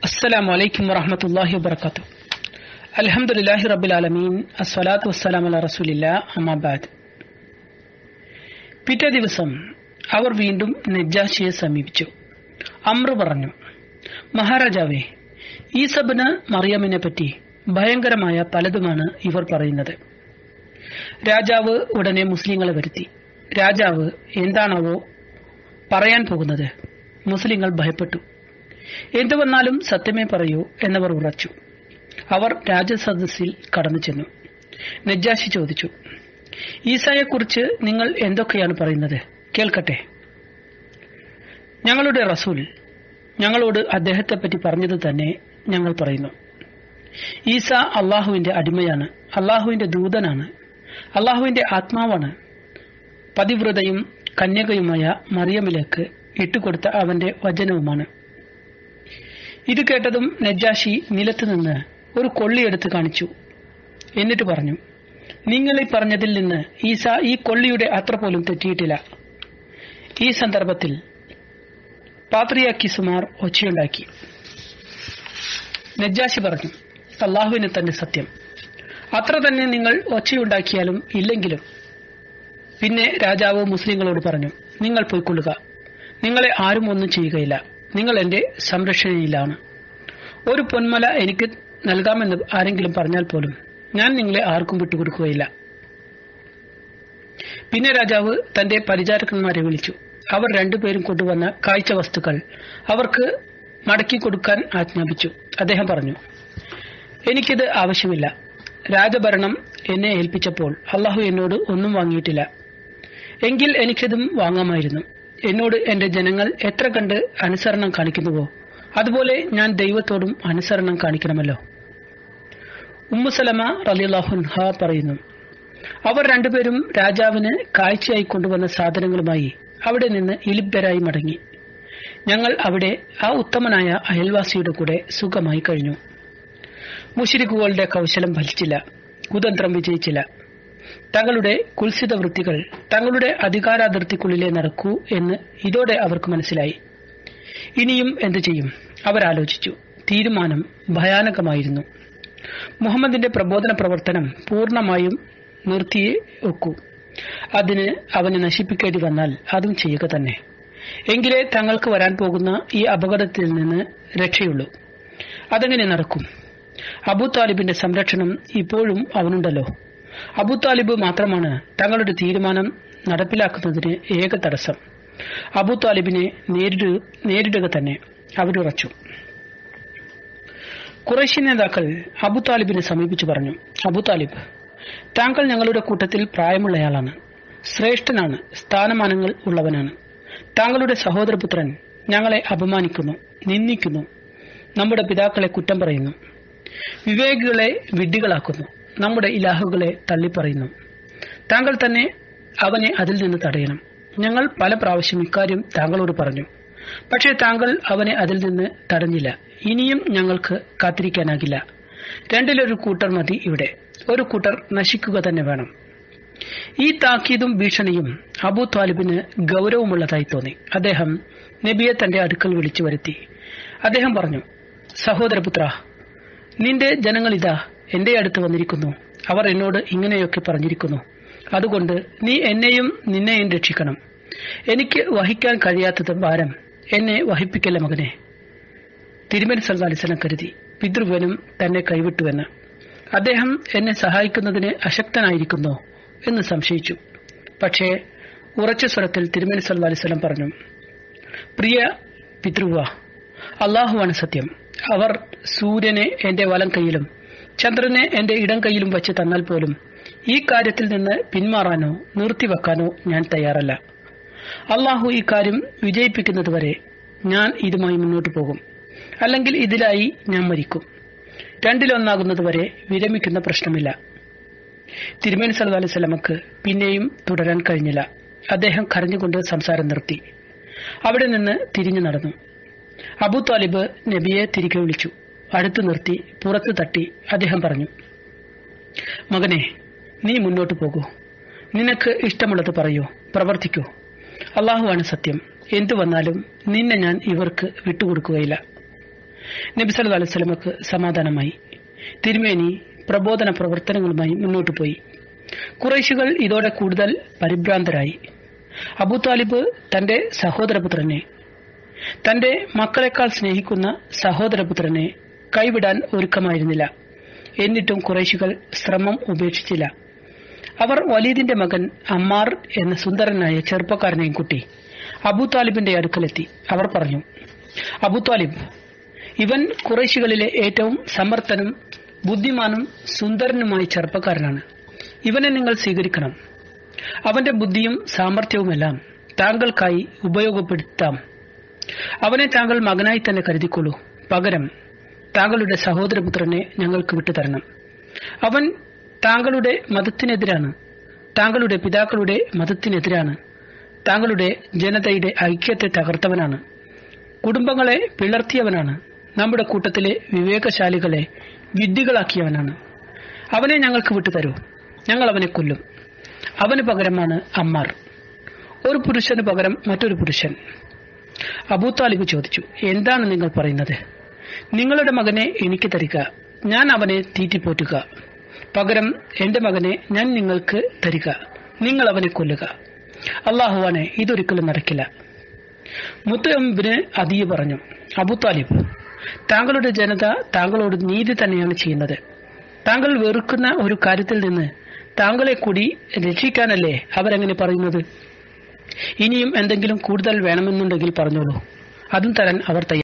അസ്സലാമു അലൈക്കും വറഹ്മത്തുള്ളാഹി വബറകാതുഹു. അൽഹംദുലില്ലാഹി റബ്ബിൽ ആലമീൻ. അസ്സലാത്തു വസ്സലാമു അലാ റസൂലില്ലാഹ്. അമ്മാ ബഅദ്. പിറ്റേ ദിവസം അവർ വീണ്ടും നജ്ജാശിയെ സമീപിച്ചു. അംർ പറഞ്ഞു, മഹാരാജാവേ, ഈസബിന് മറിയമിനെ പറ്റി ഭയങ്കരമായ പലതുമാണ് ഇവർ പറയുന്നത്. രാജാവ് ഉടനെ മുസ്ലിങ്ങളെ വരുത്തി. രാജാവ് എന്താണാവോ പറയാൻ പോകുന്നത്? മുസ്ലിങ്ങൾ ഭയപ്പെട്ടു. എന്തു വന്നാലും സത്യമേ പറയൂ എന്നവർ ഉറച്ചു. അവർ രാജസദസ്സിൽ കടന്നു ചെന്നു. നജ്ജാശി ചോദിച്ചു, ഈസായെക്കുറിച്ച് നിങ്ങൾ എന്തൊക്കെയാണ് പറയുന്നത്? കേൾക്കട്ടെ. ഞങ്ങളുടെ റസൂൽ ഞങ്ങളോട് അദ്ദേഹത്തെപ്പറ്റി പറഞ്ഞത് തന്നെ ഞങ്ങൾ പറയുന്നു. ഈസ അള്ളാഹുവിന്റെ അടിമയാണ്, അള്ളാഹുവിന്റെ ദൂതനാണ്, അള്ളാഹുവിന്റെ ആത്മാവാണ്. പതിവ്രതയും കന്യകയുമായ മറിയമിലേക്ക് ഇട്ടുകൊടുത്ത അവന്റെ വചനവുമാണ്. ഇത് കേട്ടതും നജ്ജാശി നിലത്തുനിന്ന് ഒരു കൊള്ളിയെടുത്ത് കാണിച്ചു. എന്നിട്ട് പറഞ്ഞു, നിങ്ങളീ പറഞ്ഞതിൽ നിന്ന് ഈസ ഈ കൊള്ളിയുടെ അത്ര പോലും തെറ്റിയിട്ടില്ല. ഈ സന്ദർഭത്തിൽ പാത്രിയാക്കിസുമാർ ഒച്ചയുണ്ടാക്കി. നജ്ജാശി പറഞ്ഞു, അള്ളാഹുവിന് തന്നെ സത്യം, അത്ര തന്നെ നിങ്ങൾ ഒച്ചയുണ്ടാക്കിയാലും ഇല്ലെങ്കിലും. പിന്നെ രാജാവ് മുസ്ലിങ്ങളോട് പറഞ്ഞു, നിങ്ങൾ പോയിക്കൊള്ളുക, നിങ്ങളെ ആരും ഒന്നും ചെയ്യുകയില്ല, നിങ്ങൾ എന്റെ സംരക്ഷണയിലാണ്. ഒരു പൊന്മല എനിക്ക് നൽകാമെന്ന് ആരെങ്കിലും പറഞ്ഞാൽ പോലും ഞാൻ നിങ്ങളെ ആർക്കും വിട്ടുകൊടുക്കുകയില്ല. പിന്നെ രാജാവ് തന്റെ പരിചാരകന്മാരെ വിളിച്ചു. അവർ രണ്ടുപേരും കൊണ്ടുവന്ന കാഴ്ച വസ്തുക്കൾ അവർക്ക് മടക്കി കൊടുക്കാൻ ആജ്ഞാപിച്ചു. അദ്ദേഹം പറഞ്ഞു, എനിക്കിത് ആവശ്യമില്ല. രാജഭരണം എന്നെ ഏൽപ്പിച്ചപ്പോൾ അള്ളാഹു എന്നോട് ഒന്നും വാങ്ങിയിട്ടില്ല. എങ്കിൽ എനിക്കിതും വാങ്ങാമായിരുന്നു. എന്നോട് എന്റെ ജനങ്ങൾ എത്ര കണ്ട് അനുസരണം കാണിക്കുന്നുവോ അതുപോലെ ഞാൻ ദൈവത്തോടും അനുസരണം കാണിക്കണമല്ലോ. ഉമ്മുസലമ റളിയല്ലാഹു അൻഹ പറയുന്നു, അവർ രണ്ടുപേരും രാജാവിന് കാഴ്ചയായി കൊണ്ടുവന്ന സാധനങ്ങളുമായി അവിടെ നിന്ന് ഇലിബ്ധരായി മടങ്ങി. ഞങ്ങൾ അവിടെ ആ ഉത്തമനായ അയൽവാസിയുടെ കൂടെ സുഖമായി കഴിഞ്ഞു. മുശ്രിക്കുകളുടെ കൗശലം ഫലിച്ചില്ല, കുതന്ത്രം വിജയിച്ചില്ല. തങ്ങളുടെ കുൽസിത വൃത്തികൾ തങ്ങളുടെ അധികാരാതിർത്തിക്കുള്ളിലേ നടക്കൂ എന്ന് ഇതോടെ അവർക്ക് മനസ്സിലായി. ഇനിയും എന്തു ചെയ്യും? അവരാലോചിച്ചു. തീരുമാനം ഭയാനകമായിരുന്നു. മുഹമ്മദിന്റെ പ്രബോധന പ്രവർത്തനം പൂർണ്ണമായും നിർത്തിയേ ഒക്കൂ. അതിന് അവനെ നശിപ്പിക്കേണ്ടി വന്നാൽ അതും ചെയ്യുക തന്നെ. എങ്കിലേ തങ്ങൾക്ക് വരാൻ പോകുന്ന ഈ അപകടത്തിൽ നിന്ന് രക്ഷയുള്ളൂ. അതെങ്ങനെ നടക്കും? അബൂ താലിബിന്റെ സംരക്ഷണം ഇപ്പോഴും അവനുണ്ടല്ലോ. അബൂ താലിബ് മാത്രമാണ് തങ്ങളുടെ തീരുമാനം നടപ്പിലാക്കുന്നതിന് ഏക തടസ്സം. അബൂ താലിബിനെ നേരിടുക തന്നെ അവരുറച്ചു. ഖുറൈശി നേതാക്കൾ അബൂ താലിബിനെ സമീപിച്ചു പറഞ്ഞു, അബൂ താലിബ്, താങ്കൾ ഞങ്ങളുടെ കൂട്ടത്തിൽ പ്രായമുള്ളയാളാണ്, ശ്രേഷ്ഠനാണ്, സ്ഥാനമാനങ്ങൾ ഉള്ളവനാണ്. താങ്കളുടെ സഹോദരപുത്രൻ ഞങ്ങളെ അപമാനിക്കുന്നു, നിന്ദിക്കുന്നു, നമ്മുടെ പിതാക്കളെ കുറ്റം പറയുന്നു, വിവേകികളെ വിഡ്ഢികളാക്കുന്നു, നമ്മുടെ ഇലാഹുകളെ തള്ളിപ്പറയുന്നു. താങ്കൾ തന്നെ അവനെ അതിൽ നിന്ന് തടയണം. ഞങ്ങൾ പല പ്രാവശ്യം ഇക്കാര്യം താങ്കളോട് പറഞ്ഞു, പക്ഷേ താങ്കൾ അവനെ അതിൽ നിന്ന് തടഞ്ഞില്ല. ഇനിയും ഞങ്ങൾക്ക് കാത്തിരിക്കാനാകില്ല. രണ്ടിലൊരു കൂട്ടർ മതി ഇവിടെ, ഒരു കൂട്ടർ നശിക്കുക തന്നെ വേണം. ഈ താക്കീതും ഭീഷണിയും അബൂ താലിബിന് ഗൗരവമുള്ളതായി തോന്നി. അദ്ദേഹം നബിയെ തന്റെ അടുക്കൽ വിളിച്ചു വരുത്തി. അദ്ദേഹം പറഞ്ഞു, സഹോദരപുത്ര, നിന്റെ ജനങ്ങളിതാ എന്റെ അടുത്ത് വന്നിരിക്കുന്നു. അവർ എന്നോട് ഇങ്ങനെയൊക്കെ പറഞ്ഞിരിക്കുന്നു. അതുകൊണ്ട് നീ എന്നെയും നിന്നെയും രക്ഷിക്കണം. എനിക്ക് വഹിക്കാൻ കഴിയാത്തത് ഭാരം എന്നെ വഹിപ്പിക്കല്ല മകനെ. തിരുമേനി സല്ലല്ലാഹു അലൈഹി വസല്ലം കരുതി പിതൃവനും തന്നെ കൈവിട്ടുവെന്ന്. അദ്ദേഹം എന്നെ സഹായിക്കുന്നതിന് അശക്തനായിരിക്കുന്നോ എന്ന് സംശയിച്ചു. പക്ഷേ ഉറച്ച സ്വരത്തിൽ തിരുമേനി സല്ലല്ലാഹു അലൈഹി വസല്ലം പറഞ്ഞു, പ്രിയ പിതൃവ, അള്ളാഹുവാണ് സത്യം. അവർ സൂര്യനെ എന്റെ വലം കൈയിലും ചന്ദ്രനെ എന്റെ ഇടം കൈയിലും വെച്ച് തന്നാൽ പോലും ഈ കാര്യത്തിൽ നിന്ന് പിന്മാറാനോ നിർത്തിവെക്കാനോ ഞാൻ തയ്യാറല്ല. അള്ളാഹു ഈ കാര്യം വിജയിപ്പിക്കുന്നതുവരെ ഞാൻ ഇതുമായി മുന്നോട്ടു പോകും, അല്ലെങ്കിൽ ഇതിലായി ഞാൻ മരിക്കും. രണ്ടിലൊന്നാകുന്നതുവരെ വിരമിക്കുന്ന പ്രശ്നമില്ല. തിരുമേനി സല്ലല്ലാഹു അലൈഹി വസല്ലമക്ക് പിന്നെയും തുടരാൻ കഴിഞ്ഞില്ല. അദ്ദേഹം കരഞ്ഞുകൊണ്ട് സംസാരം നിർത്തി. അവിടെ നിന്ന് തിരിഞ്ഞു നടന്നു. അബൂ താലിബ് നബിയെ തിരികെ വിളിച്ചു. അടുത്തു നിർത്തി പുറത്തു തട്ടി അദ്ദേഹം പറഞ്ഞു, മകനെ, നീ മുന്നോട്ടു പോകൂ. നിനക്ക് ഇഷ്ടമുള്ളത് പറയൂ, പ്രവർത്തിക്കൂ. അള്ളാഹുവാണ് സത്യം. എന്തു വന്നാലും നിന്നെ ഞാൻ ഇവർക്ക് വിട്ടുകൊടുക്കുകയില്ല. നബി സല്ലല്ലാഹു അലൈഹി വസല്ലമക്ക് സമാധാനമായി. തിരുമേനി പ്രബോധന പ്രവർത്തനങ്ങളുമായി മുന്നോട്ടു പോയി. ഖുറൈശികൾ ഇതോടെ കൂടുതൽ പരിഭ്രാന്തരായി. അബൂതാലിബ് തന്റെ സഹോദരപുത്രനെ, തന്റെ മക്കളെക്കാൾ സ്നേഹിക്കുന്ന സഹോദരപുത്രനെ കൈവിടാൻ ഒരുക്കമായിരുന്നില്ല. എന്നിട്ടും ഖുറൈശികൾ ശ്രമം ഉപേക്ഷിച്ചില്ല. അവർ വലീദിന്റെ മകൻ അമ്മാർ എന്ന സുന്ദരനായ ചെറുപ്പക്കാരനെയും കൂട്ടി അബൂതാലിബിന്റെ അടുക്കലെത്തി. അവർ പറഞ്ഞു, അബൂതാലിബ്, ഇവൻ ഖുറൈശികളിലെ ഏറ്റവും സമർത്ഥനും ബുദ്ധിമാനും സുന്ദരനുമായ ചെറുപ്പക്കാരനാണ്. ഇവനെ നിങ്ങൾ സ്വീകരിക്കണം. അവന്റെ ബുദ്ധിയും സാമർഥ്യവുമെല്ലാം താങ്കൾക്കായി ഉപയോഗപ്പെടുത്താം. അവനെ താങ്കൾ മകനായി തന്നെ കരുതിക്കൊള്ളൂ. പകരം താങ്കളുടെ സഹോദരപുത്രനെ ഞങ്ങൾക്ക് വിട്ടുതരണം. അവൻ താങ്കളുടെ മതത്തിനെതിരാണ്, താങ്കളുടെ പിതാക്കളുടെ മതത്തിനെതിരാണ്, താങ്കളുടെ ജനതയുടെ ഐക്യത്തെ തകർത്തവനാണ്, കുടുംബങ്ങളെ പിളർത്തിയവനാണ്, നമ്മുടെ കൂട്ടത്തിലെ വിവേകശാലികളെ വിഡ്ഢികളാക്കിയവനാണ്. അവനെ ഞങ്ങൾക്ക് വിട്ടുതരൂ, ഞങ്ങൾ അവനെ കൊല്ലും. അവന് പകരമാണ് അമ്മാർ. ഒരു പുരുഷന് പകരം മറ്റൊരു പുരുഷൻ. അബൂതാലിബ് ചോദിച്ചു, എന്താണ് നിങ്ങൾ പറയുന്നത്? നിങ്ങളുടെ മകനെ എനിക്ക് തരിക, ഞാൻ അവനെ തീറ്റിപ്പോറ്റുക. പകരം എന്റെ മകനെ ഞാൻ നിങ്ങൾക്ക് തരിക, നിങ്ങൾ അവനെ കൊല്ലുക. അല്ലാഹുവാനെ, ഇതൊരിക്കലും നടക്കില്ല. മുത്തഅം ഇബ്നു അദീ പറഞ്ഞു, അബൂതാലിബ്, താങ്കളുടെ ജനത താങ്കളോട് നീതി തന്നെയാണ് ചെയ്യുന്നത്. താങ്കൾ വെറുക്കുന്ന ഒരു കാര്യത്തിൽ നിന്ന് താങ്കളെ കൂടി രക്ഷിക്കാനല്ലേ അവരങ്ങനെ പറയുന്നത്? ഇനിയും എന്തെങ്കിലും കൂടുതൽ വേണമെന്നുണ്ടെങ്കിൽ പറഞ്ഞോളൂ, അതും തരാൻ അവർ തയ്യാറാണ്.